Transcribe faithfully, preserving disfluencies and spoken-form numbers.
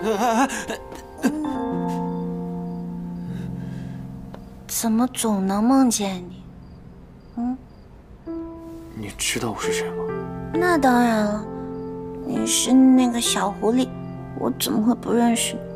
怎么总能梦见你？嗯， 你知道我是谁吗？ 那当然了，你是那个小狐狸，我怎么会不认识你？